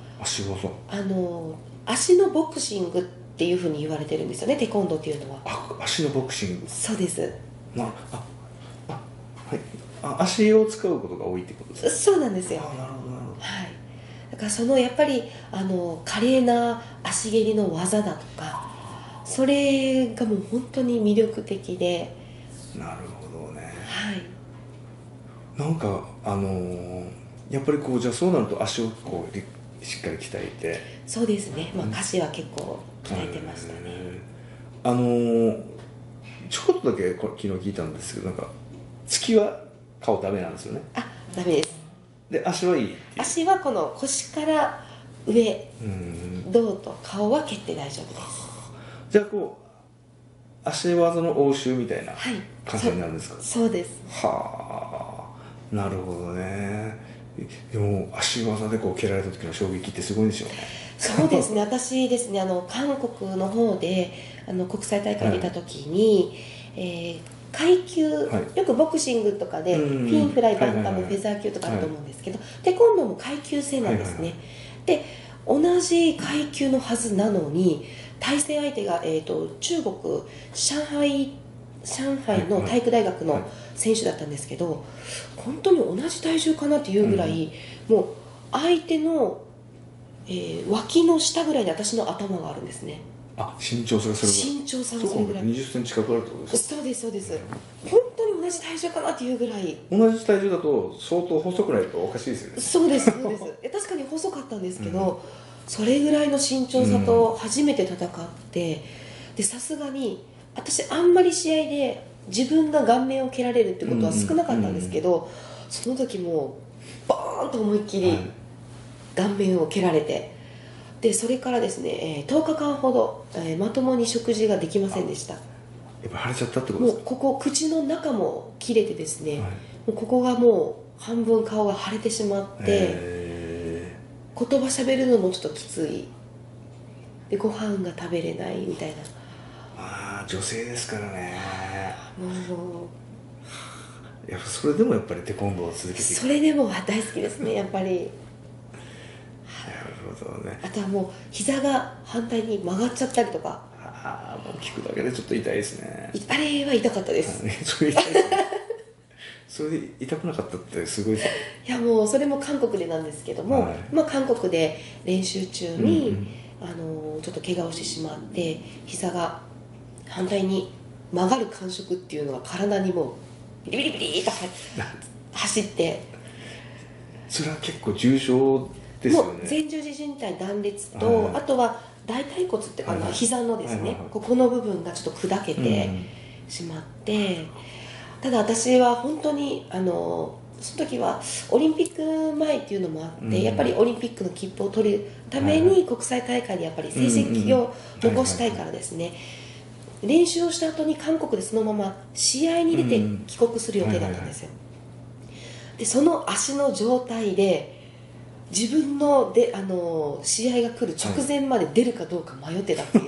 B: 足のボクシングっていうふうに言われてるんですよね、テコンドーっていうのは。
A: 足のボクシング。
B: そうです。
A: 足を使うことが多いってことですか？
B: そうなんですよ。
A: なるほどなるほど。
B: だからやっぱり華麗な足蹴りの技だとか、それがもう本当に魅力的で。
A: なるほどね。なんかやっぱりこうじゃあそうなると足をこうしっかり鍛えて。
B: そうですね。下肢は結構鍛えてましたね。
A: ちょっとだけ昨日聞いたんですけど、なんか突きは顔ダメなんですよね。
B: ダメです。
A: で足はいい。
B: 足はこの腰から上、胴と顔は蹴って大丈夫です。
A: じゃあこう足技の応酬みたいな感じになるんですか？
B: そうです。
A: なるほどね。でも足技でこう蹴られた時の衝撃ってすごいんでしょうね。
B: そうですね。私ですね、韓国の方で国際大会に出た時に、階級、よくボクシングとかでフィンフライ、バンタム、フェザー級とかあると思うんですけど、テコンドーも階級制なんですね。で同じ階級のはずなのに、対戦相手が、中国上海の体育大学の選手だったんですけど、本当に同じ体重かなっていうぐらい、もう相手の、脇の下ぐらいに私の頭があるんですね。
A: 身長差がそれぐらい。
B: 身長差がそれぐらい。
A: 20センチ近くあるってことですか？
B: そうですそうです。本当に同じ体重かなっていうぐらい。
A: 同じ体重だと相当細くないとおかしいですよね。
B: そうですそうです。確かに細かったんですけど、それぐらいの身長差と初めて戦って、でさすがに私あんまり試合で自分が顔面を蹴られるってことは少なかったんですけど、その時もうバーンと思いっきり顔面を蹴られて、でそれからですね、10日間ほど、まともに食事ができませんでした。
A: やっぱ腫れちゃったってことですか？
B: もうここ口の中も切れてですね、もうここがもう半分顔が腫れてしまって、 言葉喋るのもちょっときついで、ご飯が食べれないみたいな。
A: ああ、女性ですからね。
B: も
A: うやっぱそれでもやっぱりテコンドーを続けていく。
B: それでも大好きですね、やっぱり。
A: なるほどね。
B: あとはもう膝が反対に曲がっちゃったりとか。
A: ああ、もう聞くだけでちょっと痛いですね。
B: あれは痛かったです。
A: それ痛いですね。それで痛くなかったってすごいですね。
B: いや、もうそれも韓国でなんですけども、韓国で練習中に、ちょっと怪我をしてしまって膝が反対に曲がる感触っていうのが体にもうビリビリビリと走って、
A: それは結構重症ですよね。
B: もう前十字靭帯断裂と、あとは大腿骨っていうか、膝のですね、ここの部分がちょっと砕けてしまって、ただ私は本当にその時はオリンピック前っていうのもあって、やっぱりオリンピックの切符を取るために国際大会にやっぱり成績を残したいからですね、練習をした後に韓国でそのまま試合に出て帰国する予定だったんですよ。でその足の状態で自分の試合が来る直前まで出るかどうか迷ってたっていう、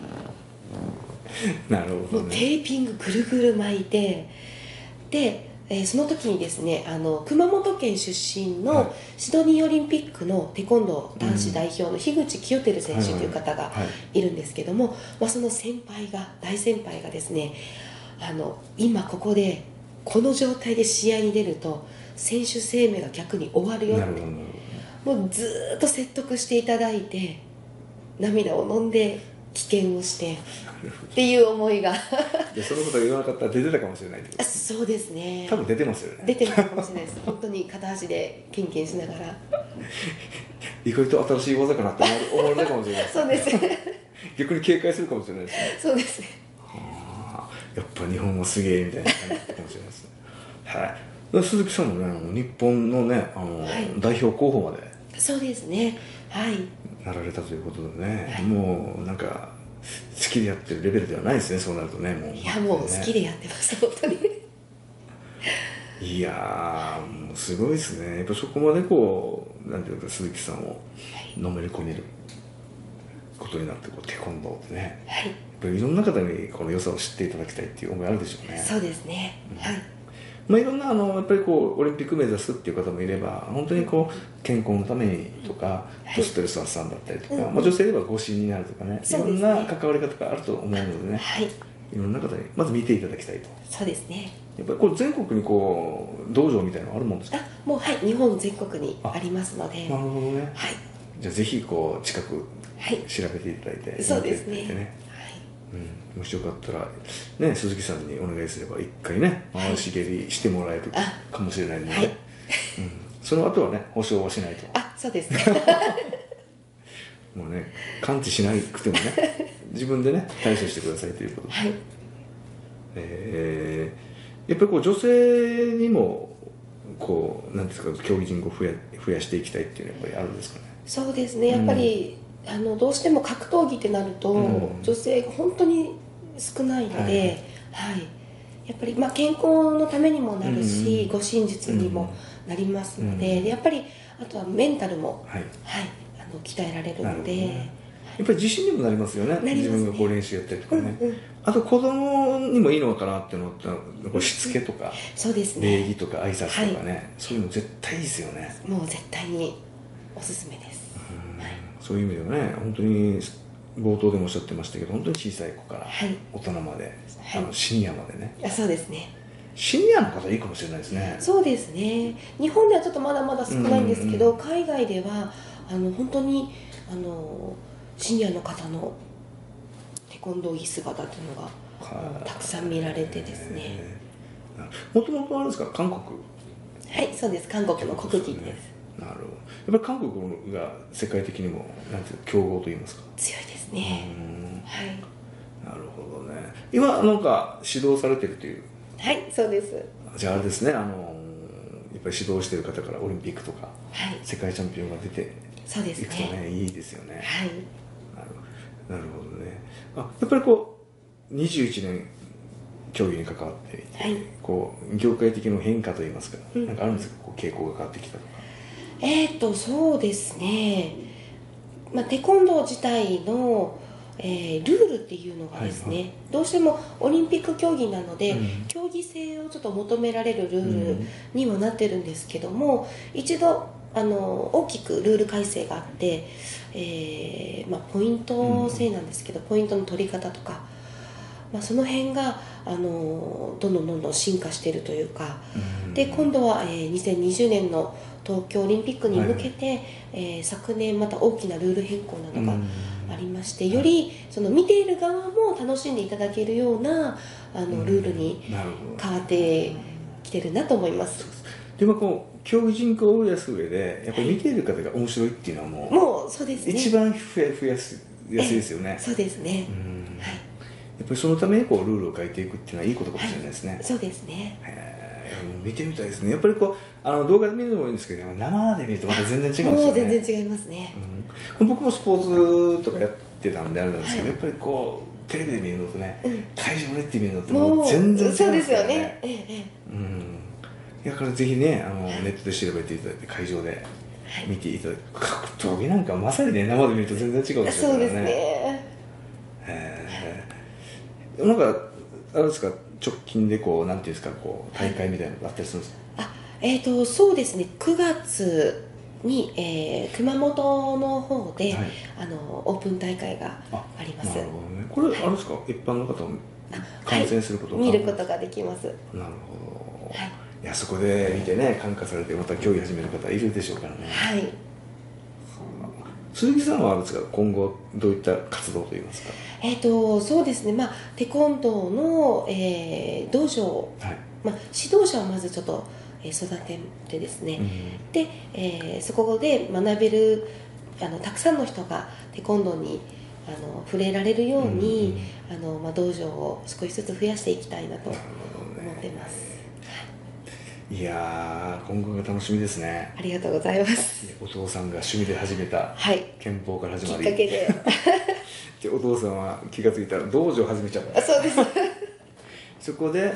A: なるほどね。
B: もうテーピングぐるぐる巻いて、でその時にですね、熊本県出身のシドニーオリンピックのテコンドー男子代表の樋口清輝選手という方がいるんですけども、その大先輩がですね、今ここでこの状態で試合に出ると選手生命が逆に終わるよって、もうずーっと説得していただいて、涙を飲んで棄権をしてっていう思いが
A: でそのことを言わなかったら出てたかもしれないってこと。
B: そうですね、
A: 多分出てますよね。
B: 出てるかもしれないです本当に片足でケンケンしながら
A: 意外と新しい技かなって思われたかもしれない
B: そうです
A: 逆に警戒するかもしれないですね。
B: そうですね。
A: やっぱ日本はすげえみたいな感じだったかもしれないですね。はい。鈴木さんもね、日本のね、代表候補まで
B: そうですね、はい
A: なられたということでね、もうなんか好きでやってるレベルではないですね、そうなるとね。
B: いや、もう好きでやってます本当に
A: いやー、もうすごいですね。やっぱそこまでこう、なんていうか、鈴木さんをのめり込めることになって、テコンドーってね、やっぱりいろんな方にこの良さを知っていただきたいっていう思いあるでしょうね。
B: そうですね、はい。
A: いろんなやっぱりこうオリンピック目指すっていう方もいれば、本当にこう健康のためにとか、ストレス発散だったりとか、女性では護身になるとかね、いろんな関わり方があると思うのでね、いろんな方にまず見ていただきたいと。
B: そうですね。
A: やっぱりこれ全国にこう道場みたいなのあるもんですか？
B: もう日本全国にありますので。
A: なるほどね。じゃあぜひこう近く調べていただいて、
B: そうですね。
A: もしよかったらね、鈴木さんにお願いすれば一回ね回し蹴りしてもらえるかもしれないので、その後はね保証はしないと。
B: そうですね
A: もうね、完治しなくてもね自分でね対処してくださいということで、やっぱりこう女性にもこうなんですか、競技人口を増やしていきたいっていうのはやっぱりあるんですかね？
B: そうですね、やっぱりどうしても格闘技ってなると、女性が本当に少ないので、やっぱり健康のためにもなるし、護身術にもなりますので、やっぱりあとはメンタルも、鍛えられるので、
A: やっぱり自信にもなりますよね。自分がこう練習やったりとかね。あと子供にもいいのかなっていうのはしつけとか、礼儀とか挨拶とかね、そういうの絶対いいですよね。
B: もう絶対におすすめです。
A: そういう意味ではね、本当に冒頭でもおっしゃってましたけど、本当に小さい子から大人まで、シニアまでね。
B: そうですね。
A: シニアの方いいかもしれないですね。
B: そうですね。日本ではちょっとまだまだ少ないんですけど、海外では本当にシニアの方のテコンドー着姿というのがたくさん見られてですね。
A: もともとあれですか、韓国？
B: そうです。韓国の国技です。
A: なるほど。やっぱり韓国が世界的にもなんていう強豪と言いますか。
B: 強いですね。
A: なるほどね。今なんか指導されてるという。
B: そうです。
A: じゃああれですね、やっぱり指導してる方からオリンピックとか、世界チャンピオンが出ていくとね、いいですよね。なるほどね。やっぱりこう21年競技に関わっていて、こう業界的な変化といいますか、なんかあるんですか、こう傾向が変わってきたとか。
B: そうですね、テコンドー自体の、ルールっていうのがですね、どうしてもオリンピック競技なので、競技性をちょっと求められるルールにもなってるんですけども、一度大きくルール改正があって、ポイント制なんですけど、ポイントの取り方とか、その辺がどんどん進化しているというか、で今度は、2020年の東京オリンピックに向けて、昨年また大きなルール変更などがありまして、よりその見ている側も楽しんでいただけるようなルールに変わってきてるなと思います。
A: でも競技人口を増やす上でやっぱり見ている方が面白いっていうのはもう
B: そうですね、
A: 一番増やしやすいですよね。
B: そうですね、
A: やっぱりそのためにルールを変えていくっていうのはいいことかもしれないですね。
B: そうですね。
A: 見てみたいですね。やっぱり動画で見るのもいいんですけど、生で見るとまた全然違うんですよね。
B: もう全然違いますね。
A: 僕もスポーツとかやってたんであれなんですけど、やっぱりテレビで見るのとね、会場で見るのってもう全然違うんですよね。そうですよね。だからぜひね、ネットで調べていただいて会場で見ていただく。格闘技なんかまさにね、生で見ると全然違うんですよね。
B: そうですね。
A: なんかあれですか、直近でなんていうんですか、大会みたいなのがあったりするんですか？
B: そうですね、9月に、熊本の方で、オープン大会があります。
A: なるほどね。これ、あれですか、一般の方も観戦することが、
B: 見ることができます。なる
A: ほど。いや、そこで見てね、感化されてまた競技始める方いるでしょうからね。鈴木さんはあれですか、今後どういった活動といいますか？
B: そうですね、テコンドーの、道場、指導者をまずちょっと育ててですね、で、そこで学べるたくさんの人がテコンドーに触れられるように、道場を少しずつ増やしていきたいなと思ってます。
A: いやー、今後が楽しみですね。
B: ありがとうございます。
A: お父さんが趣味で始めた拳法から始まり、
B: きっかけで
A: でお父さんは気が付いたら道場を始めちゃった。
B: そうです
A: そこで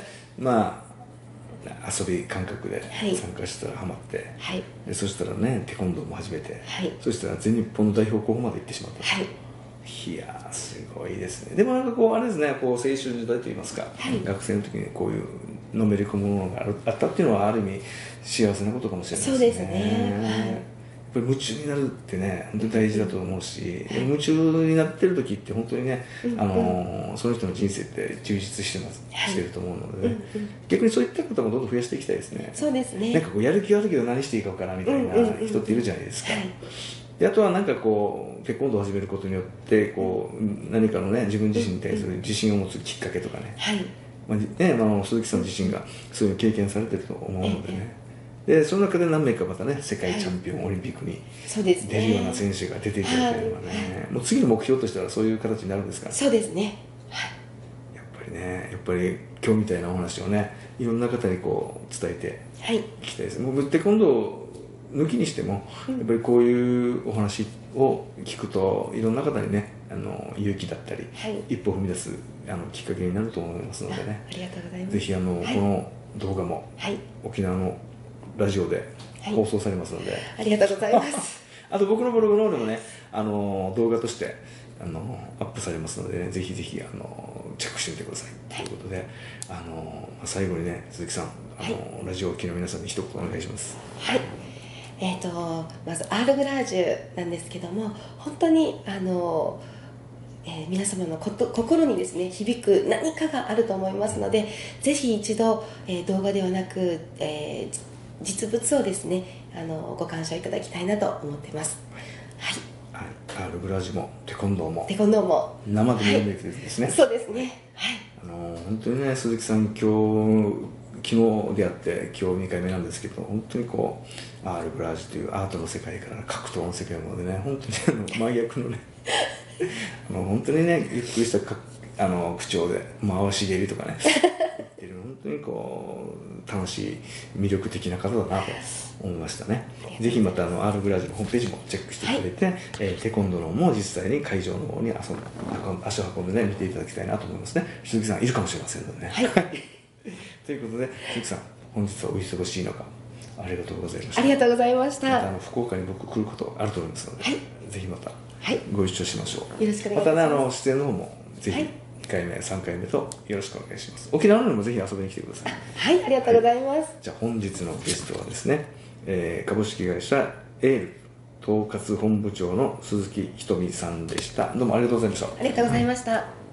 A: 遊び感覚で参加したらハマって、でそしたらね、テコンドーも始めて、そしたら全日本の代表候補まで行ってしまった。いやー、すごいですね。でもなんかあれですね、青春時代といいますか、学生の時にこういうのめり込むものがあったっていうのはある意味幸せなことかもしれないですね。
B: そうですね。
A: やっぱり夢中になるってね、本当に大事だと思うし、夢中になってる時って本当にね、その人の人生って充実してると思うのでね、逆にそういったこともどんどん増やしていきたいですね。
B: そうですね。
A: なんかやる気があるけど何していいか分からんみたいな人っているじゃないですか。であとはなんかテコンドーを始めることによって何かのね、自分自身に対する自信を持つきっかけとかね、鈴木さん自身がそういう経験されてると思うのでね、でその中で何名かまたね、世界チャンピオン、オリンピックに出るような選手が出ていただければね、もう次の目標としてはそういう形になるんですか？
B: そうですね。
A: やっぱり今日みたいなお話をね、いろんな方に伝えていきたいです。もうテコンドー抜きにしても、やっぱりこういうお話を聞くといろんな方にね、勇気だったり、一歩踏み出すきっかけになると思いますのでね、
B: ありがとうございます。
A: ぜひこの動画も沖縄のラジオで放送されますので、
B: ありがとうございます
A: あと僕のブログの方でもね、動画としてアップされますので、ね、ぜひぜひチェックしてみてください、ということで最後にね、鈴木さんラジオを聴きの皆さんに一言お願いします。
B: まずアールグラージュなんですけども、本当に皆様の心にですね、響く何かがあると思いますので、ぜひ一度、動画ではなく、実物をですね、ご鑑賞いただきたいなと思っています。
A: アールグラージュもテコンドーも生で見るべきですね。
B: そうですね。
A: 本当にね、鈴木さん昨日出会って今日2回目なんですけど、本当にアールグラージュというアートの世界から格闘の世界までね、本当に真逆のね本当にね、ゆっくりした口調で回し蹴りとかね言ってる、本当に楽しい魅力的な方だなと思いましたね。ぜひまたアールグラージュのホームページもチェックしていただいて、テコンドーも実際に会場の方に足を運んでね、見ていただきたいなと思いますね。鈴木さんいるかもしれませんのでね。ということで、鈴木さん、本日はお忙しい中、 ありがとうございました。
B: ありがとうございまし
A: ま
B: た。
A: た福岡に僕来ることあると思いますので、
B: はい、
A: ぜひまた
B: はい、
A: ご一緒しましょう。
B: よろしくお願いします。
A: またね、出演の方もぜひ
B: はい
A: 2回目、3回目とよろしくお願いします。沖縄の方にもぜひ遊びに来てください。
B: はい、ありがとうございます。
A: じゃあ本日のゲストはですね、株式会社エール統括本部長の鈴木ひとみさんでした。どうもありがとうございました。
B: ありがとうございました。